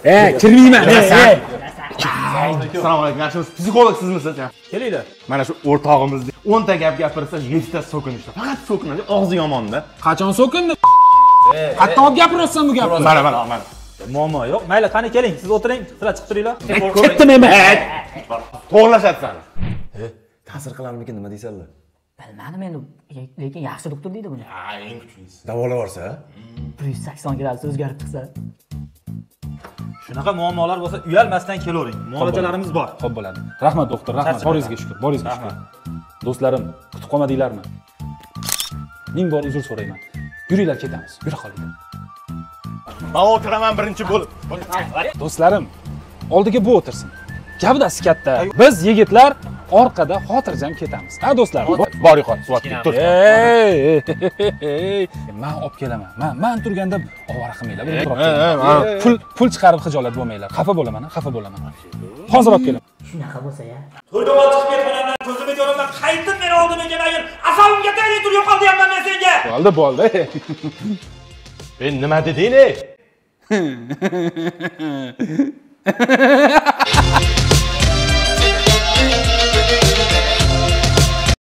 Kirmayman. Assalomu alaykum. Yaxshimisiz? Psixolog sizmisiz? Kelinglar. Mana shu o'rtog'imiz 10 ta gap gapirsa 7 ta so'kinishdi. Faqat so'kinadi, og'zi yomon-da. Qachon so'kindi? Qattiq olib gapiryapsan bu gapni. Mana. Muammo yo'q. Mayli, qani keling, siz o'tiring, sizlar chiqib turinglar. Ketdim emas. To'g'rilashyapsan. Ta'sir qilarmikin nima deysanlar? Bilmadim endi, lekin yaxshi doktor deydi buni. Ha, eng kuchlisi. Davolab yuborsa? 180 gradus o'zgarib chiqsa. Shunaqa muammolar bo'lsa, uyalmasdan kelavering. Muolajalarimiz bor. Xo'p bo'ladi. Rahmat doktor, rahmat. Boringizga shukr, boringizga shukr. Do'stlarim, kutib qolmadinglarmi? Ming bor uzr so'rayman. Yuringlar ketamiz. Yura qolinglar. Men o'tiraman birinchi bo'lib. Do'stlarim, oldiga bu o'tirsin. Gavdasi katta. Biz yigitlar orqada xotirjam ketamiz. Ha do'stlar? Bor yo'q, suvat tur. Men olib kelaman. Men turganda ovora qilmanglar. Pul chiqarib xijolat bo'lmanglar. Xafa bo'laman, xafa bo'laman. Hozir olib kelaman. Shunaqa bo'lsa-ya. To'ydan chiqib ketganimdan ko'zimni ko'rib qaytib meni oldimga kelmagan. Asabimga tegib turib yo'qolyapman men senga. Bo'ldi. Ben nima deding?